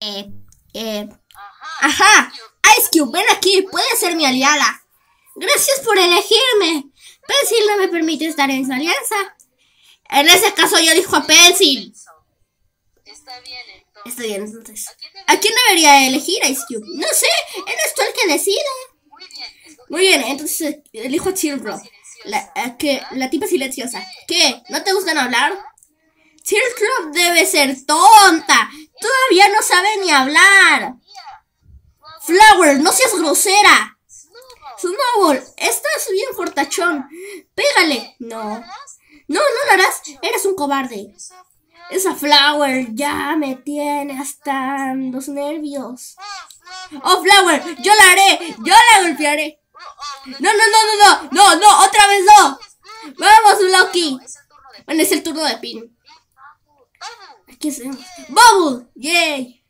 Ajá, Ice Cube, ven aquí, puedes ser mi aliada. Gracias por elegirme. Pencil no me permite estar en su alianza. En ese caso yo elijo a Pencil. Está bien, entonces. ¿A quién debería elegir Ice Cube? No sé, eres tú el que decide. Muy bien, entonces elijo a Teardrop. La tipa silenciosa. ¿Qué? ¿No te gustan hablar? Teardrop debe ser tonta. Todavía no sabe ni hablar. Flower, no seas grosera. Snowball, estás bien fortachón. Pégale. No, no lo harás. Eres un cobarde. Esa Flower ya me tiene hasta los nervios. Oh, Flower, yo la haré. Yo la golpearé. No, otra vez no. Vamos, Loki. Bueno, es el turno de Pin. ¿Qué hacemos? Bubble, yay.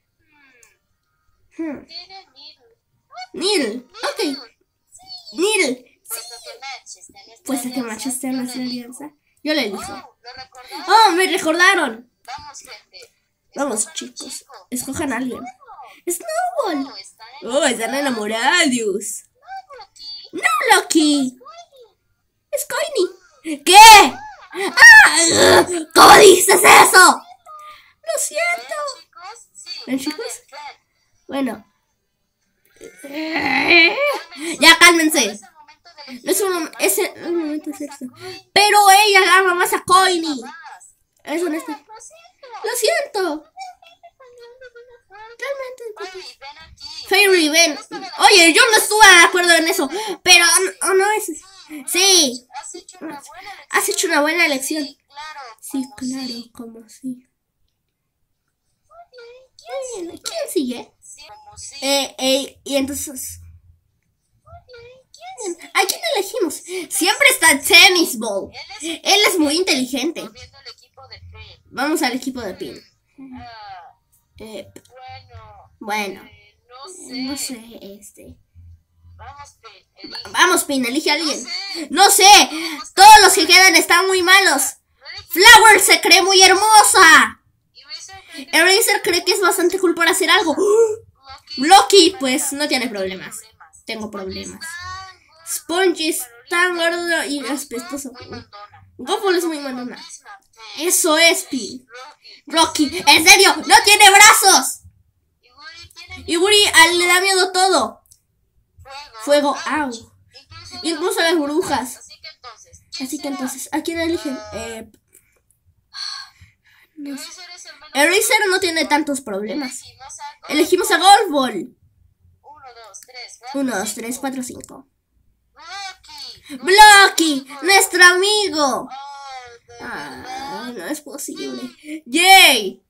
Needle, ok. Needle. Pues a que Match esté en nuestra alianza. Yo le elijo. Oh, me recordaron. Vamos, chicos. Escojan a alguien. Snowball. Oh, están enamorados. No, Loki. Es Coiny. ¿Qué? ¡Ah! ¿Cómo dices eso? Lo siento. ¿Ven, chicos? Bueno. Ya cálmense. No es un momento de sexo. Pero ella ama más a Coiny. Es honesto. Lo siento. Realmente. Fairy, ven. Oye, yo no estuve de acuerdo en eso. Pero no es. Sí. Has hecho una buena elección. Sí, claro, como sí. ¿Quién sigue? Y entonces. ¿A quién elegimos? Siempre está Tennis Ball. Él es muy inteligente. Vamos al equipo de Pin. Bueno, no sé, Vamos, Pin, elige a alguien. No sé, todos los que quedan están muy malos. Flower se cree muy hermosa. Eraser cree que es bastante cool para hacer algo. Loki, pues, no tiene problemas. Tengo problemas. Spongy es tan gordo y aspestoso. Goffle es muy mandona. Eso es, Pin. Rocky, ¿en serio? ¡No tiene brazos! Y Woody le da miedo todo. Fuego, au. Incluso las burbujas. Así que entonces, ¿a quién eligen? No sé. Eraser no tiene tantos problemas. Elegimos a Golf Ball. 1, 2, 3, 4, 5. Blocky, nuestro amigo. No es posible. ¡Yay!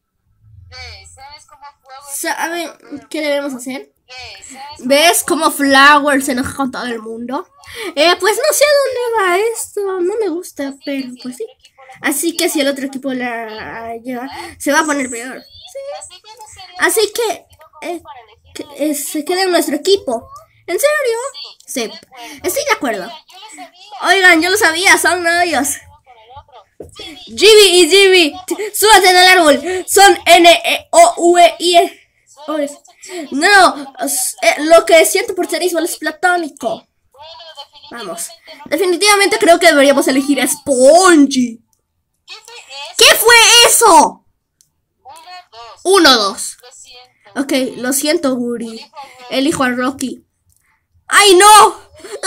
¿Saben qué debemos hacer? ¿Ves cómo Flower se enoja con todo el mundo? Pues no sé a dónde va esto. No me gusta, pero pues sí. Así que si el otro equipo la lleva, se va a poner peor. Sí. Así que se queda en nuestro equipo. ¿En serio? Sí. Estoy de acuerdo. Oigan, yo lo sabía, son novios. Gibi y Gibi, súbate en el árbol. Son N-E-O-V-I-E. No, lo que siento por ser igual es platónico. Vamos. Definitivamente creo que deberíamos elegir a Spongy. ¿Qué fue eso? 1, 2. Ok, lo siento, Woody. Elijo a Rocky. ¡Ay, no!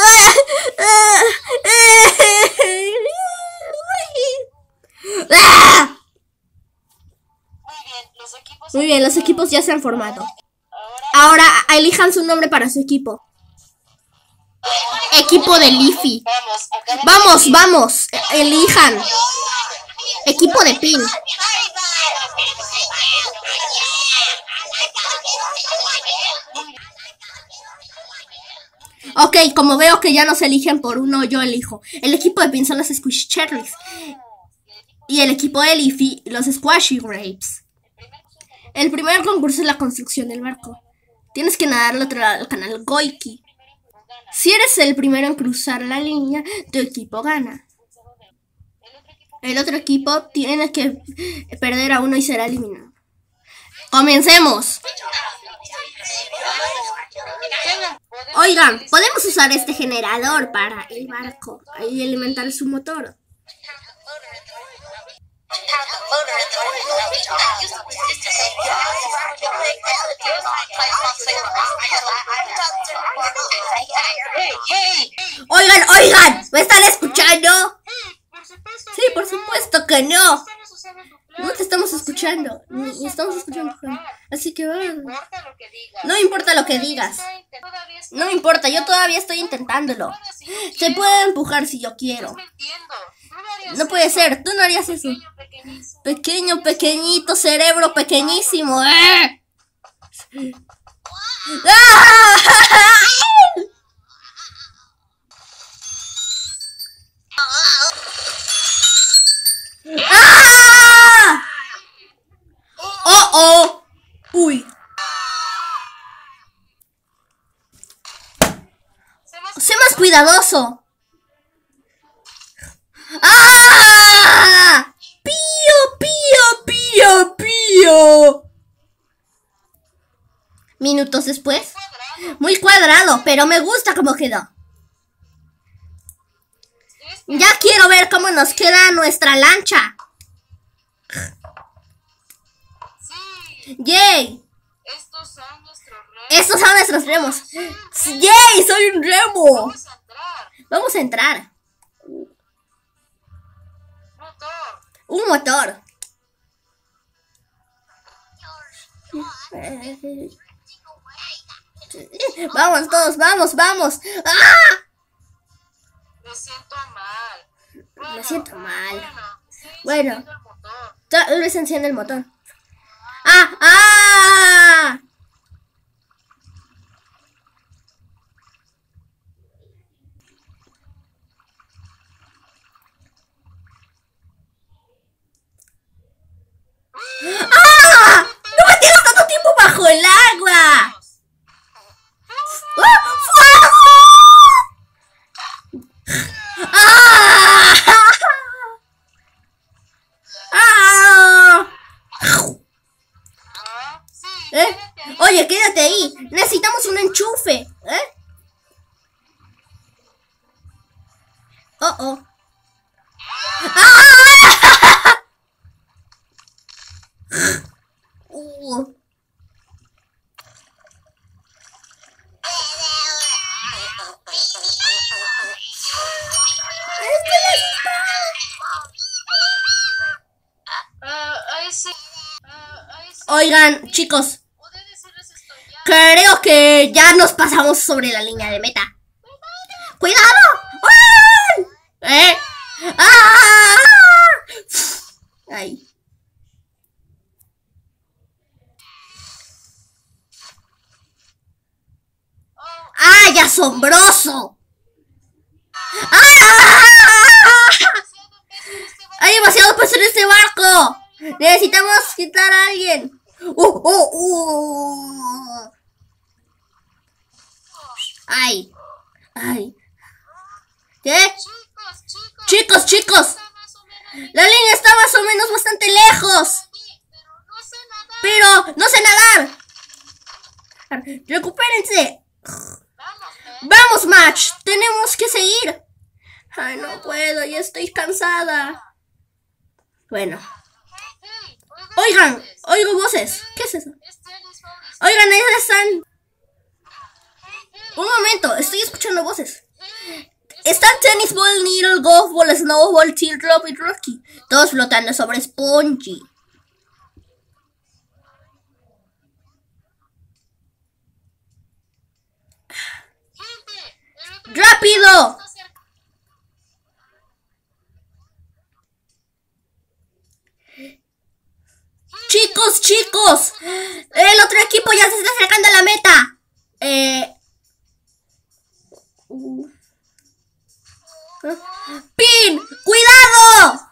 Muy bien, los equipos ya se han formado. Ahora elijan su nombre para su equipo. Equipo de Leafy. Vamos, elijan. Equipo de Pin. Ok, como veo que ya no se eligen por uno, yo elijo. El equipo de Pin son los Squishy Cherries. Y el equipo de Leafy, los Squashy Grapes. El primer concurso es la construcción del barco. Tienes que nadar al otro lado del canal Goiki. Si eres el primero en cruzar la línea, tu equipo gana. El otro equipo tiene que perder a uno y será eliminado. Comencemos. Oigan, podemos usar este generador para el barco y alimentar su motor. Oigan, ¿me están escuchando? Sí, por supuesto que no. No te estamos escuchando. Ni estamos escuchando. Así que no importa lo que digas. No me importa, yo todavía estoy intentándolo. Se puede empujar si yo quiero. No puede ser, tú no harías eso. Pequeño, pequeñito, cerebro pequeñísimo. ¡Ah! ¡Ah! ¡Oh! ¡Uy! Sé más cuidadoso. ¡Ah! ¡Pío! Minutos después. Muy cuadrado, pero me gusta cómo quedó. Ya quiero ver cómo nos queda nuestra lancha. ¡Yay! Estos son nuestros remos. ¡Yay! ¡Soy un remo! Vamos a entrar. Un motor. Vamos todos, vamos. ¡Ah! Me siento mal. Bueno, tal vez enciende el motor. ¡Ah! ¡No me tienes tanto tiempo bajo el agua! ¡Fuego! Oye, quédate ahí. Necesitamos un enchufe. Oh. Oigan, chicos, creo que ya nos pasamos sobre la línea de meta. ¡Cuidado! ¡Ay! ¡Ay! ¡Ay, asombroso! ¡Hay demasiado peso en este barco! Necesitamos quitar a alguien. ¡Ay! ¿Qué? Chicos. La línea está más o menos bastante lejos. Pero no sé nadar. Recupérense. Vamos, Match. Tenemos que seguir. Ay, no puedo. Ya estoy cansada. Bueno. Oigan, oigo voces. ¿Qué es eso? Oigan, ahí están. Un momento, estoy escuchando voces. Están Tennis Ball, Needle, Golf Ball, Snowball, Teardrop y Rocky. Todos flotando sobre Spongy. ¡Rápido! Chicos. El otro equipo ya se está acercando a la meta. ¡Pin! ¡Cuidado!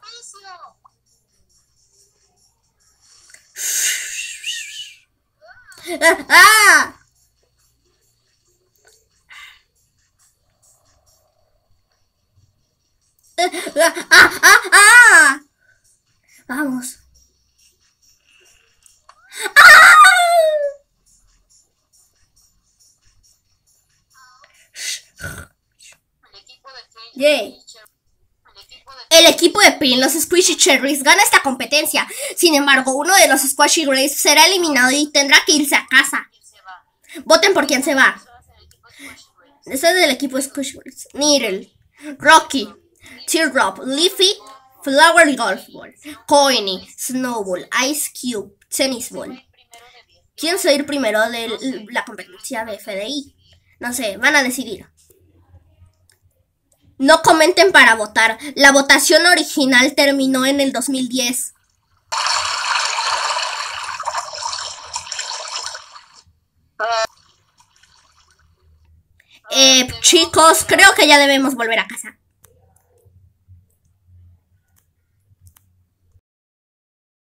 Vamos. Yay. El equipo de Pin, los Squishy Cherries, gana esta competencia. Sin embargo, uno de los Squishy Rays será eliminado y tendrá que irse a casa. Voten por quién se va. Este es del equipo de Squishy Rays. Needle, Rocky, Teardrop, Leafy, Flower y Golf Ball, Coiny, Snowball, Ice Cube, Tennis Ball. ¿Quién se va a ir primero de la competencia de FDI? No sé, van a decidir. No comenten para votar. La votación original terminó en el 2010. Chicos, creo que ya debemos volver a casa.